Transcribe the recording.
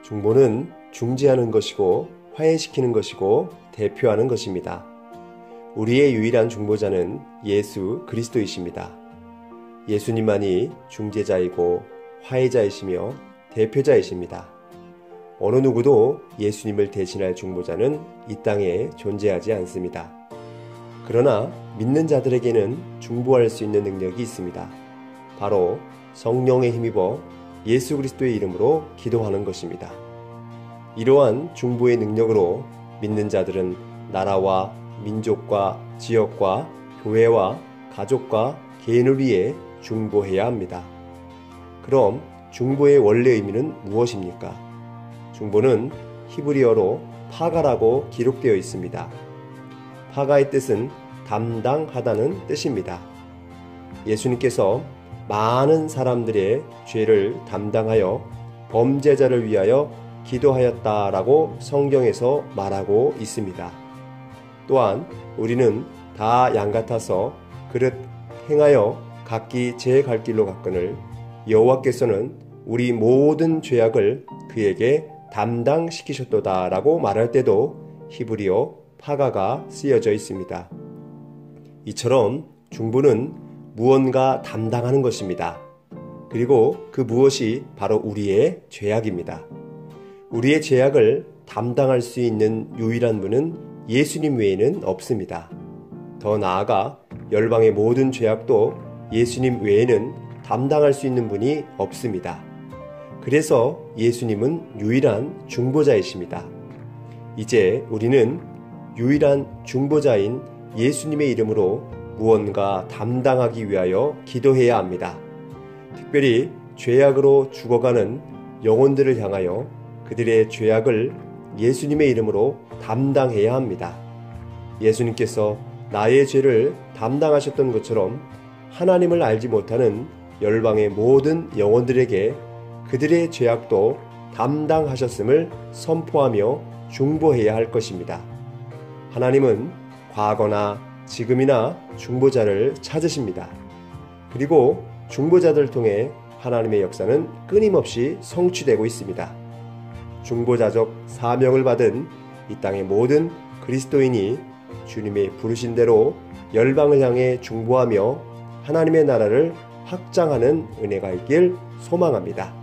중보는 중재하는 것이고 화해시키는 것이고 대표하는 것입니다. 우리의 유일한 중보자는 예수 그리스도이십니다. 예수님만이 중재자이고 화해자이시며 대표자이십니다. 어느 누구도 예수님을 대신할 중보자는 이 땅에 존재하지 않습니다. 그러나 믿는 자들에게는 중보할 수 있는 능력이 있습니다. 바로 성령에 힘입어 예수 그리스도의 이름으로 기도하는 것입니다. 이러한 중보의 능력으로 믿는 자들은 나라와 민족과 지역과 교회와 가족과 개인을 위해 중보해야 합니다. 그럼 중보의 원래 의미는 무엇입니까? 중보는 히브리어로 파가라고 기록되어 있습니다. 파가의 뜻은 담당하다는 뜻입니다. 예수님께서 많은 사람들의 죄를 담당하여 범죄자를 위하여 기도하였다라고 성경에서 말하고 있습니다. 또한 우리는 다 양 같아서 그릇 행하여 각기 제 갈 길로 갔거늘 여호와께서는 우리 모든 죄악을 그에게 담당시키셨도다 라고 말할 때도 히브리어 파가가 쓰여져 있습니다. 이처럼 중보는 무언가 담당하는 것입니다. 그리고 그 무엇이 바로 우리의 죄악입니다. 우리의 죄악을 담당할 수 있는 유일한 분은 예수님 외에는 없습니다. 더 나아가 열방의 모든 죄악도 예수님 외에는 담당할 수 있는 분이 없습니다. 그래서 예수님은 유일한 중보자이십니다. 이제 우리는 유일한 중보자인 예수님의 이름으로 무언가 담당하기 위하여 기도해야 합니다. 특별히 죄악으로 죽어가는 영혼들을 향하여 그들의 죄악을 예수님의 이름으로 담당해야 합니다. 예수님께서 나의 죄를 담당하셨던 것처럼 하나님을 알지 못하는 열방의 모든 영혼들에게 그들의 죄악도 담당하셨음을 선포하며 중보해야 할 것입니다. 하나님은 과거나 지금이나 중보자를 찾으십니다. 그리고 중보자들을 통해 하나님의 역사는 끊임없이 성취되고 있습니다. 중보자적 사명을 받은 이 땅의 모든 그리스도인이 주님의 부르신 대로 열방을 향해 중보하며 하나님의 나라를 확장하는 은혜가 있길 소망합니다.